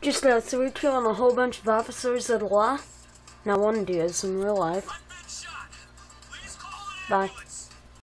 Just a 3-2 on a whole bunch of officers of the law. Now one is in real life. Bye.